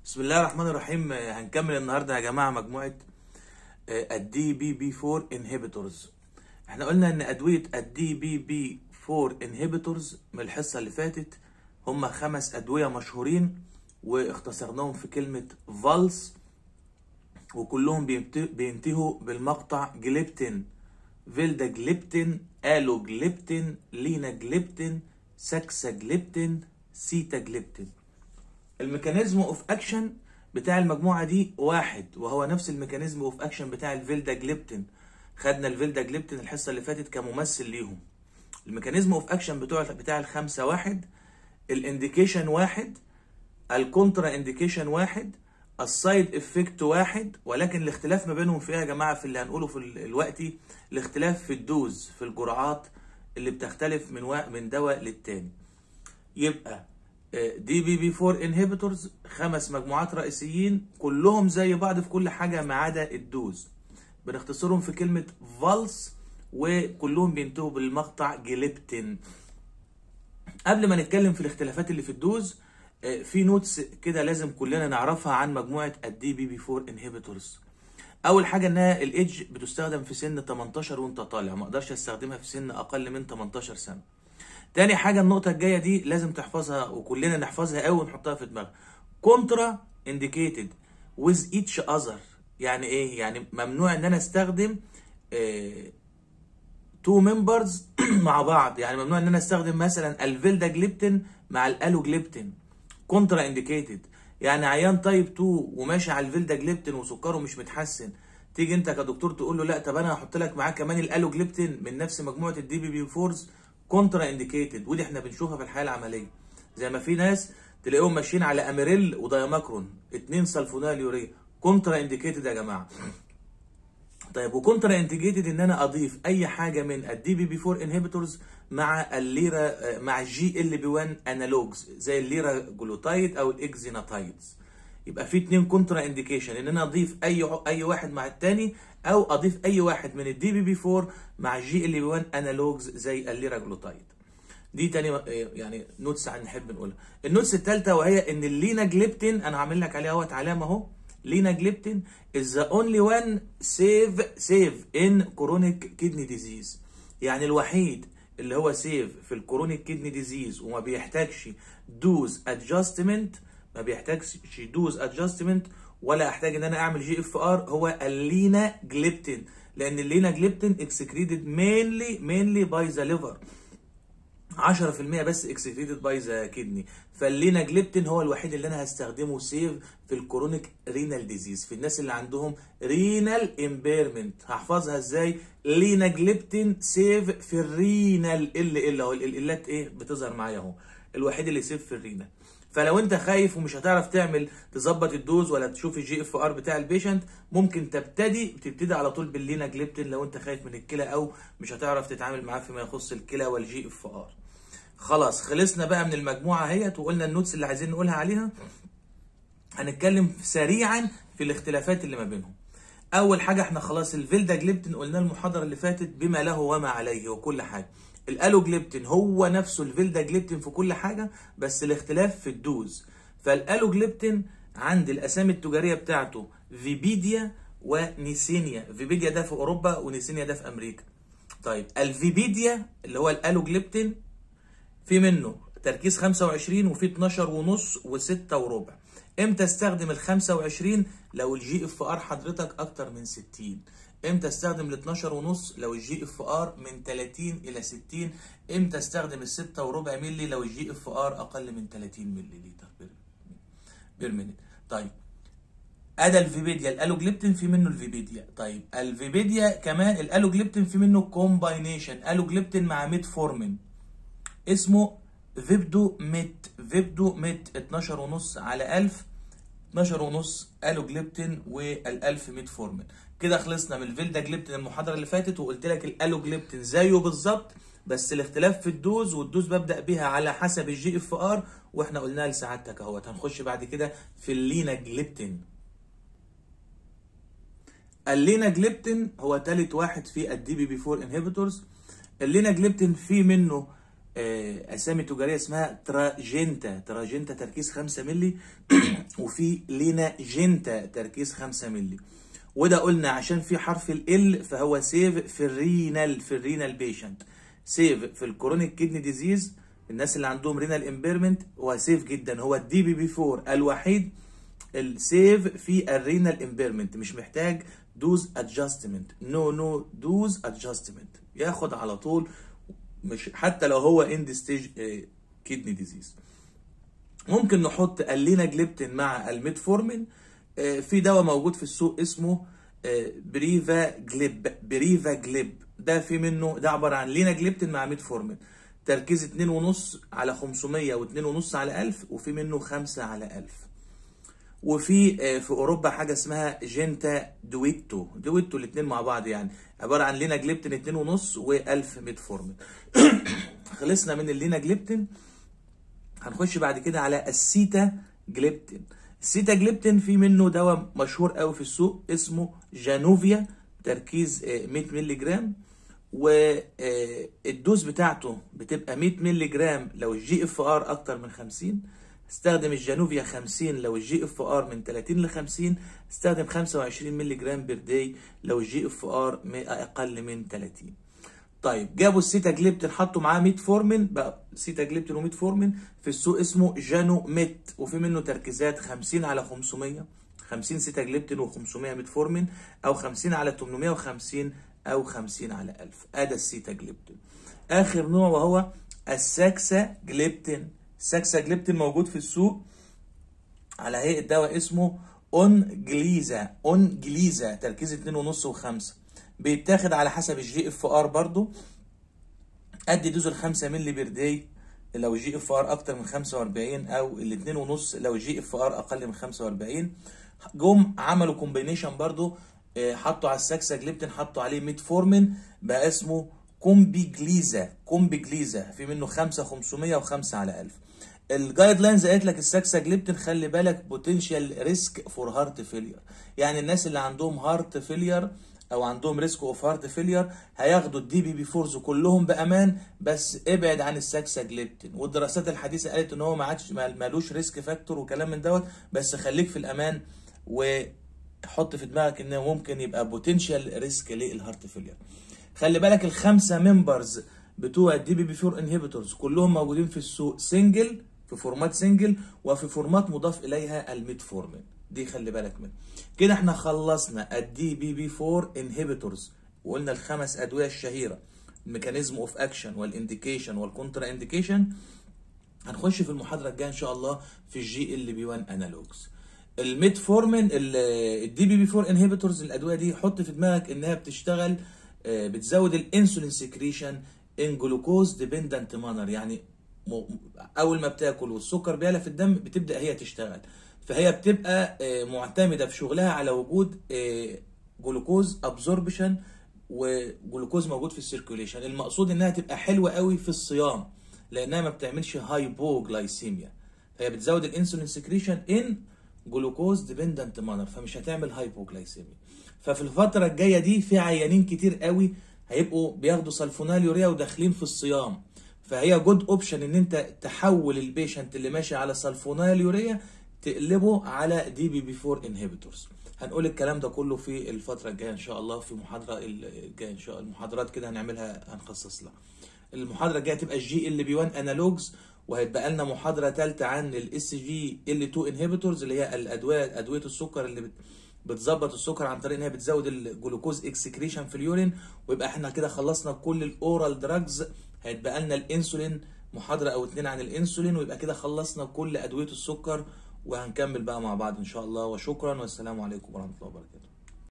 بسم الله الرحمن الرحيم. هنكمل النهارده يا جماعه مجموعه الدي بي بي 4 انهبيتورز. احنا قلنا ان ادويه الدي بي بي 4 انهبيتورز من الحصه اللي فاتت هم 5 ادويه مشهورين واختصرناهم في كلمه فالس، وكلهم بينتهوا بالمقطع جليبتين، فيلداجليبتين، الوجليبتين، ليناجليبتين، ساكساجليبتين، سيتاجليبتين. الميكانيزم اوف اكشن بتاع المجموعه دي واحد، وهو نفس الميكانيزم اوف اكشن بتاع الفيلداجليبتين. خدنا الفيلداجليبتين الحصه اللي فاتت كممثل ليهم. الميكانيزم اوف اكشن بتاع الخمسه واحد، الانديكيشن واحد، الكونترا انديكيشن واحد، السايد افكت واحد، ولكن الاختلاف ما بينهم فيها يا جماعه في اللي هنقوله في الوقتي الاختلاف في الدوز، في الجرعات اللي بتختلف من دواء للتاني. يبقى دي بي بي 4 انهبيتورز 5 مجموعات رئيسيين كلهم زي بعض في كل حاجه ما عدا الدوز. بنختصرهم في كلمه فالس، وكلهم بينتهوا بالمقطع جليبتين. قبل ما نتكلم في الاختلافات اللي في الدوز، في نوتس كده لازم كلنا نعرفها عن مجموعه الدي بي بي 4 انهبيتورز. اول حاجه انها الايدج بتستخدم في سن 18 وانت طالع، ما اقدرش استخدمها في سن اقل من 18 سنه. تاني حاجة النقطة الجاية دي لازم تحفظها وكلنا نحفظها قوي ونحطها في دماغنا. كونترا انديكيتد with each other. يعني ايه؟ يعني ممنوع ان انا استخدم تو ممبرز مع بعض. يعني ممنوع ان انا استخدم مثلا الفيلداجليبتين مع الالوجليبتين. كونترا انديكيتد يعني عيان تايب 2 وماشي على الفيلداجليبتين وسكره مش متحسن، تيجي انت كدكتور تقول له لا طب انا هحط لك معاه كمان الالوجليبتين من نفس مجموعه الدي بي بي 4 كونترا انديكيتد. ودي احنا بنشوفها في الحياه العمليه، زي ما في ناس تلاقيهم ماشيين على اميريل ودايماكرون 2 سلفونيل يوريا. كونترا انديكيتد يا جماعه. طيب وكونترا انديكيتد ان انا اضيف اي حاجه من الدي بي بي 4 انهبيتورز مع الليرا مع الجي ال بي 1 انالوجز زي الليرا جلوتايد او الاكزيناتايدز. يبقى في 2 كونترا انديكيشن، ان انا اضيف اي واحد مع الثاني، او اضيف اي واحد من الدي بي بي 4 مع الجي ال بي 1 انالوجز زي الليرا جلوتايد. دي تاني يعني نوتس نحب نقولها. النوتس الثالثه وهي ان الليناجليبتين، انا عامل لك عليها اهوت علامه اهو، ليناجليبتين is the only one save in chronic kidney disease. يعني الوحيد اللي هو سيف في الكرونيك كيدني ديزيز وما بيحتاجش دوز ادجستمنت، ما بيحتاجش دوز ادجستمنت ولا احتاج ان انا اعمل جي اف ار، هو الليناجليبتين. لان الليناجليبتين اكسكريتد mainly باي ذا ليفر، 10% بس اكسكريتد باي ذا كدني. فالليناجليبتين هو الوحيد اللي انا هستخدمه سيف في الكرونيك رينال ديزيز، في الناس اللي عندهم رينال امبيرمنت. هحفظها ازاي؟ ليناجليبتين سيف في الرينال اهو الالات ايه بتظهر معايا اهو، الوحيد اللي سيف في الرينال. فلو انت خايف ومش هتعرف تظبط الدوز ولا تشوف الجي اف ار بتاع البيشنت، ممكن تبتدي على طول بالليناجليبتين لو انت خايف من الكلى او مش هتعرف تتعامل معاه فيما يخص الكلى والجي اف ار. خلاص خلصنا بقى من المجموعه اهيت وقلنا النوتس اللي عايزين نقولها عليها. هنتكلم سريعا في الاختلافات اللي ما بينهم. اول حاجه احنا خلاص الفيلداجليبتين قلنا المحاضره اللي فاتت بما له وما عليه وكل حاجه. الالوجليبتين هو نفسه الفيلداجليبتين في كل حاجه، بس الاختلاف في الدوز. فالالوجليبتين عند الاسامي التجاريه بتاعته فيبيديا ونيسينيا. فيبيديا ده في اوروبا ونيسينيا ده في امريكا. طيب الفيبيديا اللي هو الالوجليبتين في منه تركيز 25 وفي 12 ونص و6 وربع. امتى استخدم ال 25 لو الجي اف ار حضرتك اكتر من 60؟ امتى استخدم ال 12 ونص لو الجي اف ار من 30 الى 60؟ امتى استخدم ال 6 وربع مللي لو الجي اف ار اقل من 30 مللي لتر بير مينيت؟ طيب ادي الفيبيديا الالوجليبتين في منه الفيبيديا. طيب الفيبيديا كمان الالوجليبتين في منه كومباينيشن الوجليبتين مع ميتفورمين اسمه فيبدو ميت 12 ونص على 1000، 12 ونص الوجليبتين وال1000 ميتفورمين. كده خلصنا من الفيلداجليبتين المحاضره اللي فاتت، وقلت لك الالوجليبتين زيه بالظبط بس الاختلاف في الدوز، والدوز ببدا بيها على حسب الجي اف ار واحنا قلناها لسعادتك اهوت. هنخش بعد كده في الليناجليبتين. الليناجليبتين هو ثالث واحد في الدي بي بي 4 انهبيتورز. الليناجليبتين فيه منه اسامي تجاريه اسمها تراجنتا، تراجنتا تركيز 5 مللي وفي ليناجنتا تركيز 5 مللي. وده قلنا عشان في حرف ال فهو سيف في الرينال بيشنت، سيف في الكرونيك كيدني ديزيز، الناس اللي عندهم رينال امبيرمنت هو سيف جدا، هو الدي بي بي 4 الوحيد السيف في الرينال امبيرمنت، مش محتاج دوز ادجستمنت، نو دوز ادجستمنت، ياخد على طول، مش حتى لو هو اند ستيج كيدني ديزيز. ممكن نحط الليناجليبتين مع الميتفورمين. في دواء موجود في السوق اسمه بريفا جليب، ده في منه، ده عباره عن ليناجليبتين مع ميتفورمين، تركيز 2.5 على 500 و2.5 على 1000، وفي منه 5 على 1000. وفي في اوروبا حاجه اسمها جنتا دويتو الاثنين مع بعض، يعني عباره عن ليناجليبتين 2.5 و1000 ميتفورمين. خلصنا من الليناجليبتين، هنخش بعد كده على السيتا جليبتين. السيتا جليبتين في منه دواء مشهور قوي في السوق اسمه جانوفيا، تركيز 100 مللي جرام، والدوز بتاعته بتبقى 100 مللي جرام لو الجي اف ار اكتر من 50. استخدم الجانوفيا 50 لو الجي اف ار من 30 ل 50. استخدم 25 مللي جرام بير داي لو الجي اف ار اقل من 30. طيب جابوا السيتا جليبتين حطوا معاه ميتفورمين، بقى سيتا جليبتين وميتفورمين في السوق اسمه جانو ميت، وفي منه تركيزات 50 على 500، 50 سيتا جليبتين و500 ميتفورمين، او 50 على 850 او 50 على 1000. ادي السيتا جليبتين. اخر نوع وهو الساكسا جليبتين. الساكسا جليبتين موجود في السوق على هيئه دواء اسمه اونجليزا، تركيز 2.5 و5، بيتاخد على حسب الجي اف ار برضو، قد دوز ال 5 مللي بير داي لو الجي اف ار اكتر من 45، او ال 2.5 لو الجي اف ار اقل من 45. جم عملوا كومبينيشن برضو، حطوا على الساكسا جليبتين حطوا عليه ميتفورمين، بقى اسمه كومبيجليزا، في منه 5 500 و5 على 1000. الجايد لاينز قالت لك الساكسا جليبتين خلي بالك بوتنشال ريسك فور هارت فيلير، يعني الناس اللي عندهم هارت فيلير او عندهم ريسك اوف هارت فيلير هياخدوا الدي بي بي 4 كلهم بامان، بس ابعد عن الساكسا جليبتين. والدراسات الحديثه قالت ان هو ما عادش مالوش ريسك فاكتور وكلام من دوت، بس خليك في الامان وحط في دماغك انه ممكن يبقى بوتنشال ريسك للهارت فيلير. خلي بالك الخمسه ممبرز بتوع الدي بي بي 4 انهبيتورز كلهم موجودين في السوق سنجل، في فورمات سنجل، وفي فورمات مضاف اليها الميتفورمين، دي خلي بالك منها. كده احنا خلصنا الدي بي بي 4 انهبيتورز، وقلنا الخمس ادويه الشهيره، الميكانيزم اوف اكشن والانديكيشن والكونترا انديكيشن. هنخش في المحاضره الجايه ان شاء الله في الجي ال بي 1 انالوجز. الميتفورمين الدي بي بي 4 انهبيتورز، الادويه دي حط في دماغك انها بتشتغل بتزود الانسولين سكريشن ان جلوكوز ديبندنت مانر، يعني اول ما بتاكل والسكر بيعلى في الدم بتبدا هي تشتغل، فهي بتبقى معتمده في شغلها على وجود جلوكوز ابزوربشن وجلوكوز موجود في السيركوليشن. المقصود انها تبقى حلوه قوي في الصيام لانها ما بتعملش هايبوجلايسيميا، فهي بتزود الانسولين سكريشن ان جلوكوز ديبندنت مانر، فمش هتعمل هايبوجلايسيميا. ففي الفتره الجايه دي في عيانين كتير قوي هيبقوا بياخدوا سلفوناليوريا وداخلين في الصيام، فهي جود اوبشن ان انت تحول البيشنت اللي ماشي على سلفوناليوريا تقلبه على دي بي بي 4 انهبيتورز. هنقول الكلام ده كله في الفتره الجايه ان شاء الله، في محاضره الجايه ان شاء الله، المحاضرات كده هنعملها هنخصص لها. المحاضره الجايه تبقى الجي ال بي 1 انالوجز، وهيتبقى لنا محاضره ثالثه عن الاس جي ال 2 انهبيتورز اللي هي ادويه السكر اللي بتظبط السكر عن طريق ان هي بتزود الجلوكوز اكسكريشن في اليورين. ويبقى احنا كده خلصنا كل الاورال دراجز، هيتبقى لنا الانسولين محاضره او 2 عن الانسولين، ويبقى كده خلصنا كل ادويه السكر، وهنكمل بقى مع بعض ان شاء الله. وشكرا والسلام عليكم ورحمه الله وبركاته.